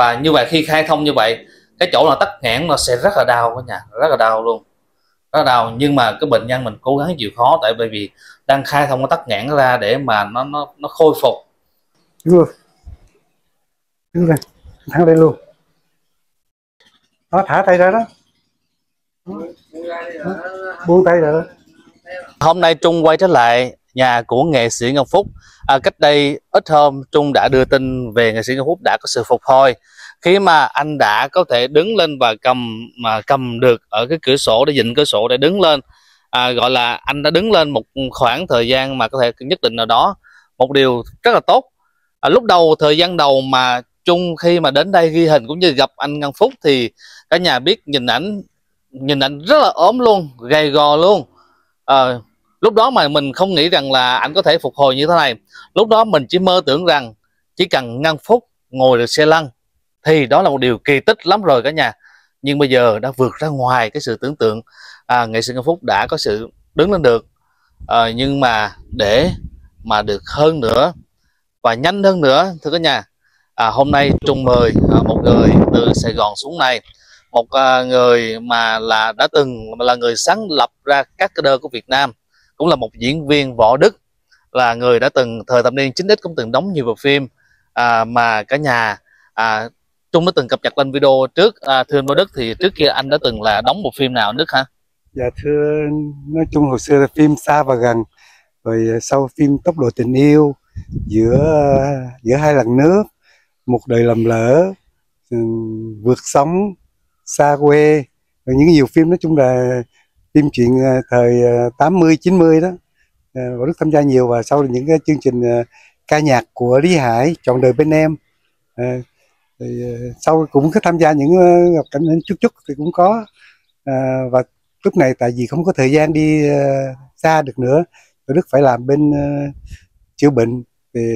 Và như vậy khi khai thông như vậy, cái chỗ là tắc nghẽn nó sẽ rất là đau cả nhà, rất là đau luôn, rất là đau. Nhưng mà cái bệnh nhân mình cố gắng chịu khó, tại vì đang khai thông cái tắc nghẽn ra để mà nó khôi phục. Đúng rồi, đúng rồi, thẳng lên luôn đó, thả tay ra đó, buông tay ra đó. Hôm nay Trung quay trở lại nhà của nghệ sĩ Ngân Phúc. Cách đây ít hôm Trung đã đưa tin về nghệ sĩ Ngân Phúc đã có sự phục hồi khi mà anh đã có thể đứng lên và cầm được ở cái cửa sổ, để dịnh cửa sổ để đứng lên. Gọi là anh đã đứng lên một khoảng thời gian mà có thể nhất định nào đó, một điều rất là tốt. Lúc đầu, thời gian đầu mà Trung khi mà đến đây ghi hình cũng như gặp anh Ngân Phúc thì cả nhà biết nhìn ảnh rất là ốm luôn, gầy gò luôn. Lúc đó mà mình không nghĩ rằng là anh có thể phục hồi như thế này. Lúc đó mình chỉ mơ tưởng rằng chỉ cần Ngân Phúc ngồi được xe lăn thì đó là một điều kỳ tích lắm rồi cả nhà. Nhưng bây giờ đã vượt ra ngoài cái sự tưởng tượng. Nghệ sĩ Ngân Phúc đã có sự đứng lên được. Nhưng mà để mà được hơn nữa và nhanh hơn nữa, thưa cả nhà, hôm nay Trung mời một người từ Sài Gòn xuống này, một người mà đã từng là người sáng lập ra các cơ đơ của Việt Nam, cũng là một diễn viên Võ Đức, là người đã từng thời thập niên 9X cũng từng đóng nhiều bộ phim mà cả nhà Trung đã từng cập nhật lên video trước. Thưa anh Võ Đức, thì trước kia anh đã từng là đóng một phim nào Đức hả? Dạ thưa, nói chung hồi xưa là phim Xa và Gần, rồi sau phim Tốc Độ Tình Yêu, giữa Hai Lần Nước, Một Đời Lầm Lỡ, Vượt Sóng, Xa Quê, rồi những nhiều phim nói chung là phim chuyện thời 80 90 đó. Võ Đức tham gia nhiều, và sau là những cái chương trình ca nhạc của Lý Hải, Trọn Đời Bên Em. Thì sau cũng có tham gia những gặp cảnh chút chút thì cũng có. Và lúc này tại vì không có thời gian đi xa được nữa, Võ Đức phải làm bên chữa bệnh về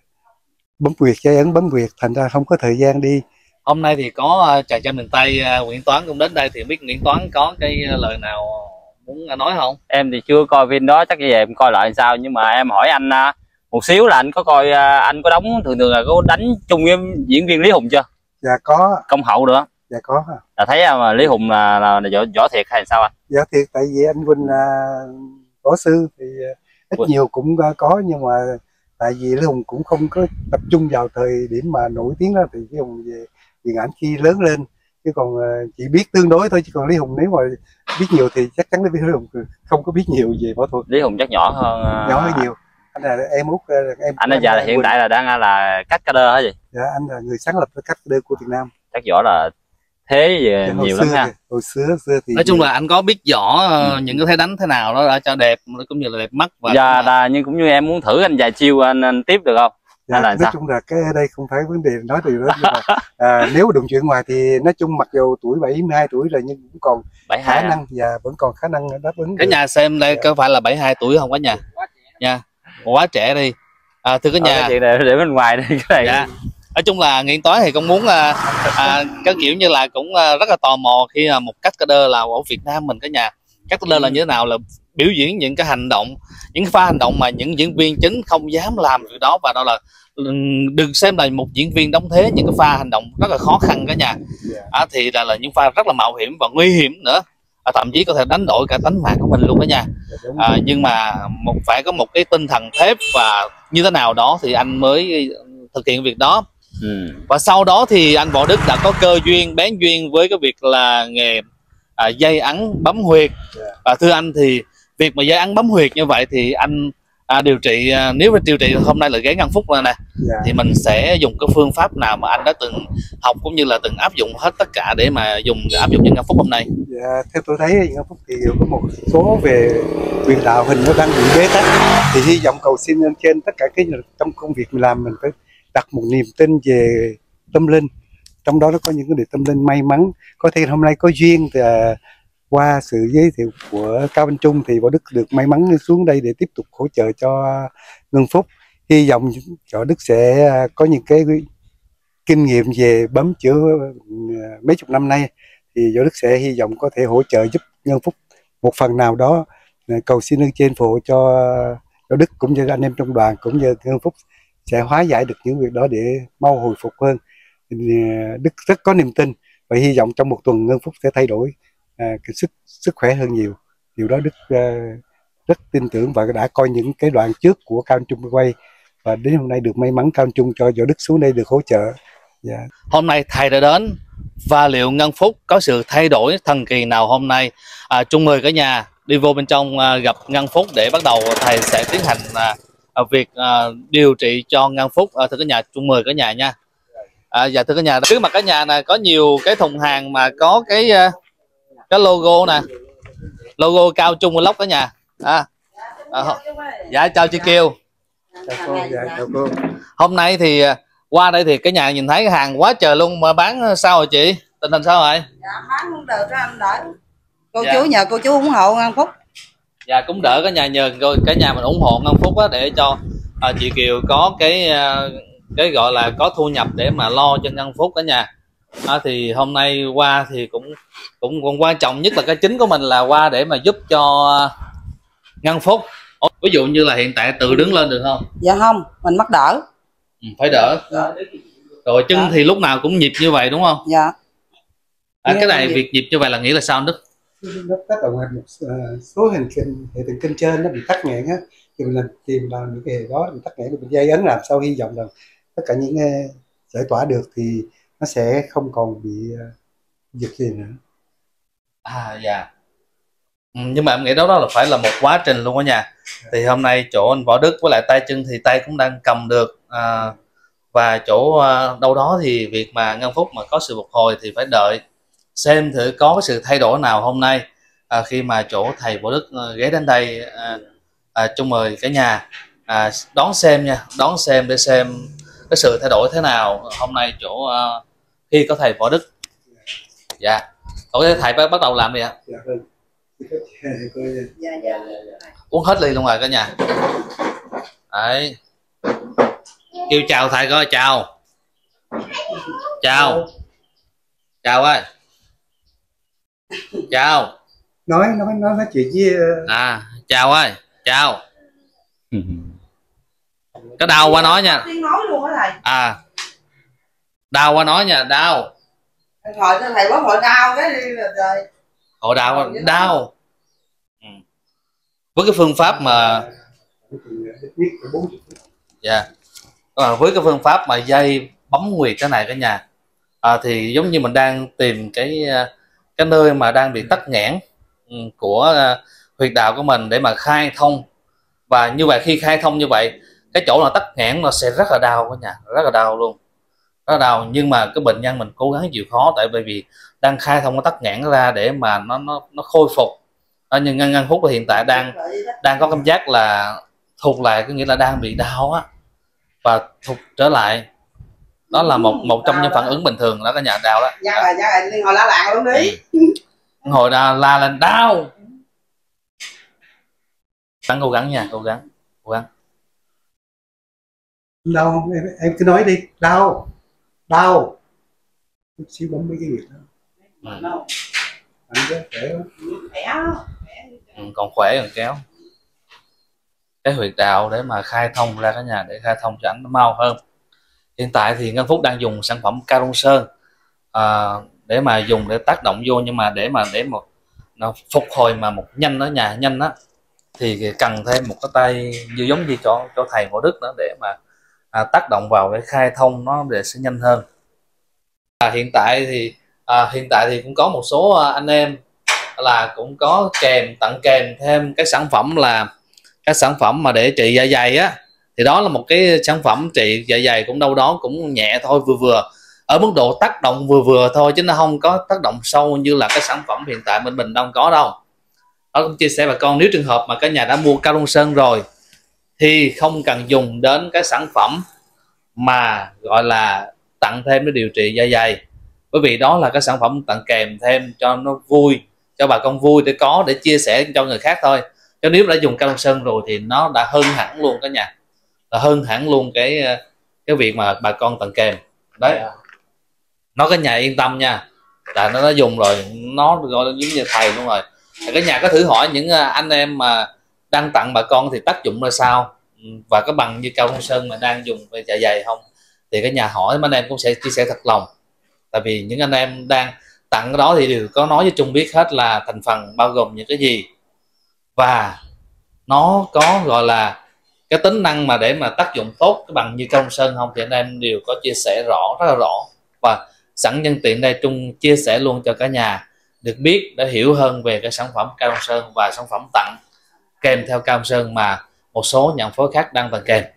bấm huyệt, dây ấn bấm huyệt, thành ra không có thời gian đi. Hôm nay thì có chàng trai miền Tây Nguyễn Toán cũng đến đây, thì biết Nguyễn Toán có cái lời nào muốn nói không? Em thì chưa coi phim đó, chắc về em coi lại sao. Nhưng mà em hỏi anh một xíu là anh có coi, anh có đóng thường là có đánh chung với diễn viên Lý Hùng chưa? Dạ có. Công Hậu nữa. Dạ có. Là thấy mà Lý Hùng là võ thiệt hay sao anh? Dạ thiệt, tại vì anh Vinh là võ sư thì ít nhiều cũng có, nhưng mà tại vì Lý Hùng cũng không có tập trung vào thời điểm mà nổi tiếng đó, thì Lý Hùng về điện ảnh khi lớn lên, chứ còn chỉ biết tương đối thôi. Chứ còn Lý Hùng nếu mà biết nhiều thì chắc chắn Lý Hùng không có biết nhiều về võ thuật. Lý Hùng chắc nhỏ hơn nhiều. Anh là em út, anh bây giờ là hiện tại là đang là cách ca đơ hả gì? Dạ, anh là người sáng lập cái cách ca đơ của Việt Nam. Chắc võ là thế về nhiều lắm ha. Hồi xưa thì nói chung là anh có biết võ những cái thế đánh thế nào đó cho đẹp, cũng như là đẹp mắt. Và dạ, nhưng cũng như em muốn thử anh vài chiêu anh tiếp được không? Dạ, nói sao? chung là cái ở đây không phải vấn đề nói từ đó, nhưng mà nếu đụng chuyện ngoài thì nói chung mặc dù tuổi 72 tuổi rồi nhưng cũng còn 72 khả năng và vẫn còn khả năng đáp ứng. Cả nhà xem đây, có phải là 72 tuổi không cả nhà? Nha, quá trẻ đi. Thưa cả nhà, chuyện này để bên ngoài đi cái này. Dạ. Nói chung là Nguyễn Toán thì cũng muốn cái kiểu như là cũng rất là tò mò khi một cách ca đơ là ở Việt Nam mình cả nhà. Cách ca đơ là như thế nào, là biểu diễn những cái hành động, những cái pha hành động mà những diễn viên chính không dám làm việc đó, và đó là đừng xem là một diễn viên đóng thế, những cái pha hành động rất là khó khăn cả nhà. Thì là những pha rất là mạo hiểm và nguy hiểm nữa. Thậm chí có thể đánh đổi cả tánh mạng của mình luôn đó nha. Nhưng mà phải có một cái tinh thần thép và như thế nào đó thì anh mới thực hiện việc đó. Và sau đó thì anh Võ Đức đã có cơ duyên, bén duyên với cái việc là nghề dây ấn bấm huyệt. Và thưa anh, thì việc mà dây ấn bấm huyệt như vậy thì anh điều trị, nếu mà điều trị hôm nay là gáy Ngân Phúc này nè, thì mình sẽ dùng cái phương pháp nào mà anh đã từng học cũng như là từng áp dụng hết tất cả để mà áp dụng cho Ngân Phúc hôm nay? Dạ, theo tôi thấy Ngân Phúc thì có một số về quyền đạo hình nó đang bị bế tắc, thì hy vọng cầu xin lên trên tất cả cái trong công việc mình làm mình phải đặt một niềm tin về tâm linh, trong đó nó có những cái điều tâm linh may mắn. Có thể hôm nay có duyên thì qua sự giới thiệu của Cao Văn Trung thì Võ Đức được may mắn xuống đây để tiếp tục hỗ trợ cho Ngân Phúc. Hy vọng Võ Đức sẽ có những cái kinh nghiệm về bấm chữa mấy chục năm nay, thì Võ Đức sẽ hy vọng có thể hỗ trợ giúp Ngân Phúc một phần nào đó. Cầu xin ơn trên phù hộ cho Võ Đức cũng như anh em trong đoàn cũng như Ngân Phúc sẽ hóa giải được những việc đó để mau hồi phục hơn. Đức rất có niềm tin và hy vọng trong một tuần Ngân Phúc sẽ thay đổi cái sức khỏe hơn nhiều. Điều đó Đức rất tin tưởng và đã coi những cái đoạn trước của Cao Anh Trung quay, và đến hôm nay được may mắn Cao Anh Trung cho Võ Đức xuống đây được hỗ trợ. Hôm nay thầy đã đến và liệu Ngân Phúc có sự thay đổi thần kỳ nào hôm nay? Trung mời cả nhà đi vô bên trong gặp Ngân Phúc để bắt đầu thầy sẽ tiến hành việc điều trị cho Ngân Phúc. Thưa cả nhà, Trung mời cả nhà nha. Dạ thưa cả nhà, trước mặt cả nhà này có nhiều cái thùng hàng mà có cái logo nè, logo Cao Trung Vlog cả nhà. Dạ chào chị Kiều. Chào cô. Hôm nay thì qua đây thì cái nhà nhìn thấy hàng quá trời luôn, mà bán sao rồi chị? Tình hình sao rồi? Dạ bán cũng được đó anh đỡ. Cô chú nhờ cô chú ủng hộ Ngân Phúc. Dạ cũng đỡ cả nhà, nhờ cả nhà mình ủng hộ Ngân Phúc á, để cho chị Kiều có cái gọi là có thu nhập để mà lo cho Ngân Phúc cả nhà. Thì hôm nay qua thì cũng quan trọng nhất là cái chính của mình là qua để mà giúp cho Ngân Phúc. Ví dụ như là hiện tại tự đứng lên được không? Dạ không, mình mắc đỡ. Phải đỡ. Dạ. Rồi chân thì lúc nào cũng nhịp như vậy đúng không? Dạ. Cái này việc nhịp như vậy là nghĩa là sao Đức? Nó tác động một số hệ thần kinh trên nó bị tắc nghẽn á, thì mình tìm vào những cái hệ đó mình tắc nghẽn, mình dây ấn làm sao hy vọng rằng tất cả những giải tỏa được thì nó sẽ không còn bị giật gì nữa. Dạ. Nhưng mà em nghĩ đó là phải là một quá trình luôn đó nha. Thì hôm nay chỗ anh Võ Đức với lại tay chân thì tay cũng đang cầm được, và chỗ đâu đó thì việc mà Ngân Phúc mà có sự phục hồi thì phải đợi xem thử có cái sự thay đổi nào hôm nay khi mà chỗ thầy Võ Đức ghé đến đây. Chung mời cả nhà đón xem nha, đón xem để xem cái sự thay đổi thế nào hôm nay chỗ khi có thầy Võ Đức. Dạ. Ok, thầy bắt đầu làm đi ạ. Dạ vâng. Dạ. Uống hết ly luôn rồi cả nhà. Đấy. Kêu chào thầy coi, chào. Chào. Chào ơi. Chào. Nói chuyện với chào ơi, chào. Có đau qua nói nha. Tiếng nói luôn á thầy. Đau qua nói nha, đau. Hồi cho thầy bóp hội đau cái đi rồi. Hội đau. Với cái phương pháp mà với cái phương pháp mà dây bấm nguyệt cái này cả nhà, thì giống như mình đang tìm cái nơi mà đang bị tắc nghẽn của huyệt đạo của mình để mà khai thông. Và như vậy khi khai thông như vậy, cái chỗ là tắc nghẽn nó sẽ rất là đau cả nhà, rất là đau luôn, rất là đau. Nhưng mà cái bệnh nhân mình cố gắng chịu khó, tại vì đang khai thông cái tắc nghẽn ra để mà nó khôi phục. Nhưng Ngân Phúc hiện tại đang có cảm giác là thụt lại, có nghĩa là đang bị đau á, và thụt trở lại. Đó là một trong những phản ứng bình thường đó cả nhà, đau đó. Dạ rồi hồi la làng luôn đi. Hồi la lên đau. Cố gắng nha, cố gắng. Đau, em cứ nói đi, đau. Chút xíu bấm mấy cái việc đó. Anh khỏe không? Còn khỏe còn kéo cái huyệt đạo để mà khai thông ra cả nhà, để khai thông cho ảnh nó mau hơn. Hiện tại thì Ngân Phúc đang dùng sản phẩm Cao Đông Sơn để mà dùng để tác động vô, nhưng mà để nó phục hồi mà một nhanh đó nhà, nhanh đó thì cần thêm một cái tay giống như cho thầy Võ Đức nữa để mà tác động vào cái khai thông nó để sẽ nhanh hơn. Hiện tại thì cũng có một số anh em là cũng có tặng kèm thêm cái sản phẩm là cái sản phẩm mà để trị dạ dày á. Thì đó là một cái sản phẩm trị dạ dày cũng đâu đó cũng nhẹ thôi, vừa ở mức độ tác động vừa thôi, chứ nó không có tác động sâu như là cái sản phẩm hiện tại mình đang có đâu. Đó cũng chia sẻ bà con, nếu trường hợp mà cả nhà đã mua Cao Đông Sơn rồi thì không cần dùng đến cái sản phẩm mà gọi là tặng thêm để điều trị dạ dày, bởi vì đó là cái sản phẩm tặng kèm thêm cho nó vui, cho bà con vui để chia sẻ cho người khác thôi. Chứ nếu đã dùng Cao Đông Sơn rồi thì nó đã hơn hẳn luôn cả nhà, là hơn hẳn luôn cái việc mà bà con tặng kèm đấy. Nó cả nhà yên tâm nha, là nó đã dùng rồi, nó gọi là giống như thầy luôn rồi. Cả nhà có thử hỏi những anh em mà đang tặng bà con thì tác dụng ra sao, và có bằng như Cao Đông Sơn mà đang dùng về dạ dày không. thì cả nhà hỏi anh em cũng sẽ chia sẻ thật lòng, tại vì những anh em đang tặng cái đó thì đều có nói với Trung biết hết là thành phần bao gồm những cái gì, và nó có gọi là cái tính năng mà để mà tác dụng tốt cái bằng như cao sơn không, thì anh em đều có chia sẻ rất là rõ. Và sẵn nhân tiện đây Trung chia sẻ luôn cho cả nhà được biết để hiểu hơn về cái sản phẩm cao sơn và sản phẩm tặng kèm theo cao sơn mà một số nhà phối khác đang tặng kèm.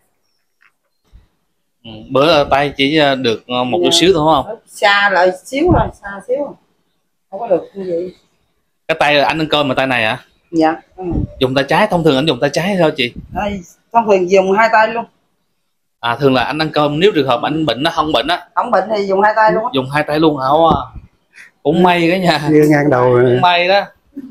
Bữa tay chỉ được một chút xíu thôi không? Xa lại xíu rồi, xa xíu không có được như vậy. Cái tay anh ăn cơm mà tay này hả? Dạ. Dùng tay trái, thông thường anh dùng tay trái thôi chị? Đây, thông thường dùng hai tay luôn. À, thường là anh ăn cơm nếu trường hợp anh bệnh, nó không bệnh á, Không bệnh thì dùng hai tay luôn. dùng hai tay luôn hả? Cũng may cái nhà ngang đầu rồi. Cũng may đó.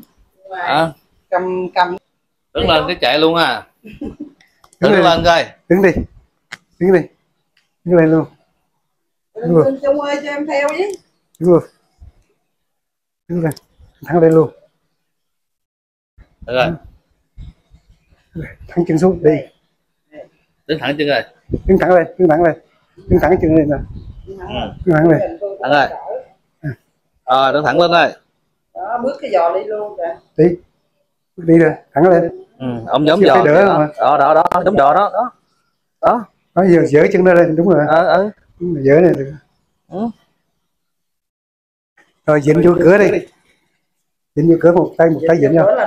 Cầm Đứng lên cái chạy luôn à. Đứng lên coi. Đứng đi, đứng đi, đứng lên luôn. Đứng Trung ơi cho em theo với. Đứng luôn, đứng lên, thẳng lên luôn. Được rồi. Thẳng chân xuống đi. Đứng thẳng chân rồi. Đứng thẳng lên, đứng thẳng lên, đứng thẳng chân lên nè. Đứng thẳng lên. Thẳng rồi. Đứng thẳng lên đây. Đó, bước cái giò đi luôn kìa. Đi, đi rồi, thẳng lên. Ông giống giò. Đó, giống giò đó. Đó. Đó giờ dỡ chân lên, đúng rồi. Dỡ này được. Rồi dịnh vô cửa đi. Dịnh vô cửa một tay dịnh vô.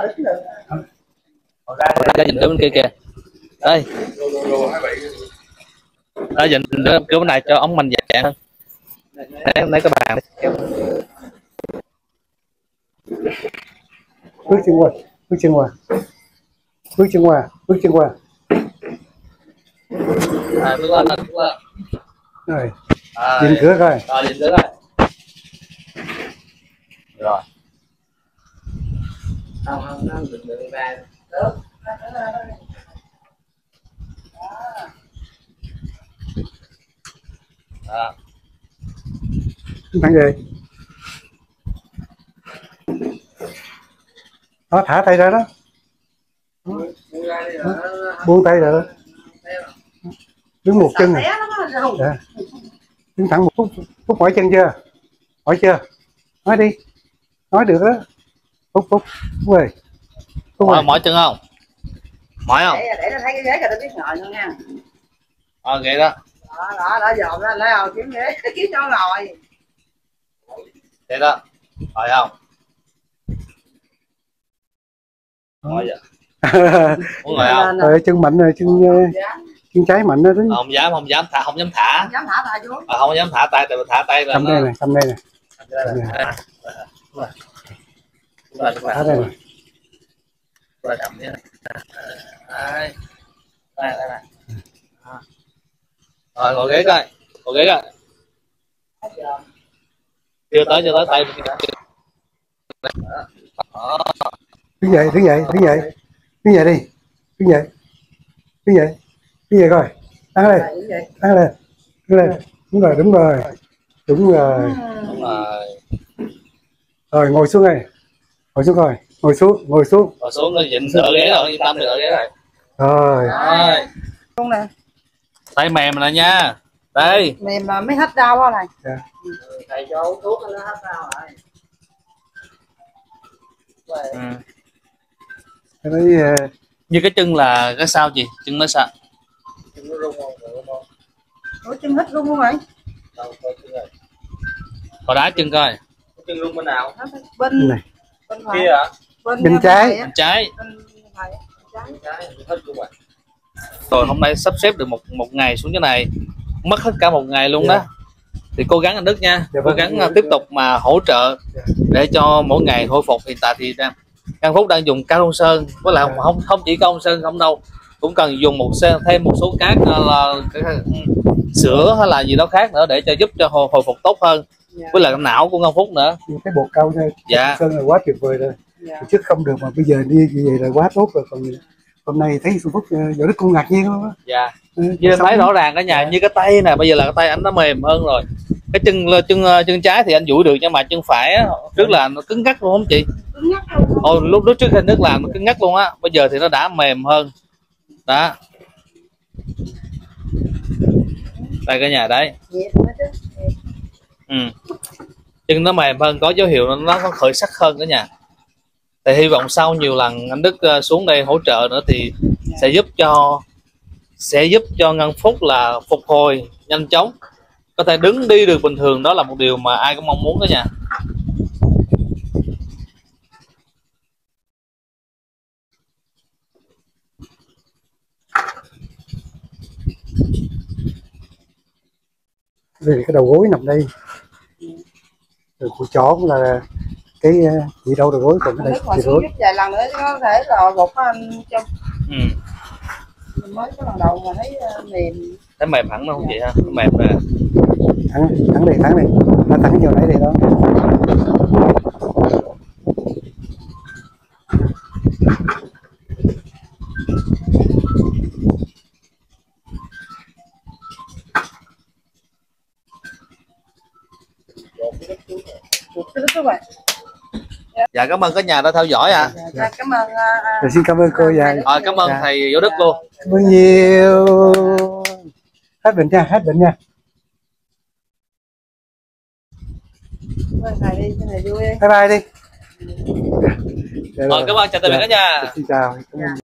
Cái dịnh cửa bên kia kìa. Đây. Đó, dịnh cửa bên này cho ống mạnh dạng hơn. Lấy cái bàn đi. Bước chân qua, bước chân qua. Bước chân qua, bước chân qua. Bước lên. Rồi. Dịnh cửa coi. Rồi, dịnh cửa coi. Rồi. Không, đừng ra. Đó. Thẳng về. Đó, thả tay ra đó. Buông tay ra đó. Đứng một chân này. Dạ. Đứng thẳng một phút mỏi chân chưa? Mỏi chưa? Nói đi. Nói được đó. Phút ơi. Mỏi chân không? Mỏi không? Để nó thấy cái ghế cho nó biết ngồi nữa nha. Ghế đó. Đó dòm ra lấy không kiếm ghế kiếm cho ngồi. Thế đó. Ngồi không? Ngồi vậy. Muốn ngồi không? Chân mạnh rồi, chân trái mạnh đó. Không dám thả, không dám thả. Không dám thả tay xuống. Không dám thả tay, tại vì thả tay là cầm đây này, cầm đây này. Thả đây này. Đây. Rồi ngồi ghế coi. Chưa tới tay. Đứng dậy đi. Đứng dậy coi. Đứng lên. Đúng rồi. Rồi ngồi xuống đây. Ngồi xuống coi. Ngồi xuống. Ngồi xuống nó dịnh đỡ ghế rồi, yên tâm đỡ ghế rồi. Rồi. Xuống nè. Tay mềm nè nha. Đây. Mềm mà mới hết đau á này. Thầy cho uống thuốc nó hết đau rồi. Như cái chân là cái sao chị? Chân nó sao? Chân nó rung không? Ủa chân hết rung không vậy? Hồi đá chân coi. Chân rung bên nào? Bên này. Bên kia hả? Bên trái. Bên trái. Hết rung rồi. Rồi hôm nay sắp xếp được một ngày xuống cái này, mất hết cả một ngày luôn đó. Thì cố gắng anh Đức nha, cố gắng tiếp tục mà hỗ trợ để cho mỗi ngày hồi phục. Hiện tại thì An Phúc đang dùng cao sơn, với lại không chỉ cao sơn không đâu, cũng cần dùng thêm một số cát là sữa hay là gì đó khác nữa để cho giúp cho hồi phục tốt hơn. Với lại não của An Phúc nữa. Cái bột cao sơn là quá tuyệt vời rồi. Chứ không được mà bây giờ đi như vậy là quá tốt rồi. Còn hôm nay thấy Xuân Phúc Võ Đức cũng ngạc nhiên luôn á. Dạ. Như em thấy rõ ràng cả nhà, như cái tay nè, bây giờ là cái tay anh nó mềm hơn rồi. Cái chân trái thì anh duỗi được, nhưng mà chân phải á, trước là nó cứng ngắc luôn không chị? Lúc trước khi nước làm nó cứng ngắc luôn á, bây giờ thì nó đã mềm hơn. Đó. Đây cả nhà đấy. Nhịp nữa chứ. Ừ. Chân nó mềm hơn, có dấu hiệu nó có khởi sắc hơn cả nhà. Thì hy vọng sau nhiều lần anh Đức xuống đây hỗ trợ nữa thì sẽ giúp cho Ngân Phúc là phục hồi nhanh chóng, có thể đứng đi được bình thường. Đó là một điều mà ai cũng mong muốn cả nhà. Về cái đầu gối nằm đây, rồi cùi chó cũng là cái gì đâu đầu gối, còn cái Anh này Đức mà thì xuống gối. giúp vài lần nữa có thể là gục anh cho. Ừ. Mình mới có lần đầu mà thấy mềm. Thấy mềm hẳn không chị ha? Mềm nè. Thắng đi, nó thắng vô nãy đi đó. Các bạn. Dạ cảm ơn cả nhà đã theo dõi ạ. Dạ, cảm ơn. Rồi xin cảm ơn cô dài. Cảm ơn thầy Vũ Đức luôn. Cảm ơn nhiều. Hết bệnh nha. Thầy đi, thầy vui đi. Bye bye đi. Cảm ơn, chào tạm biệt cả nhà. Xin chào.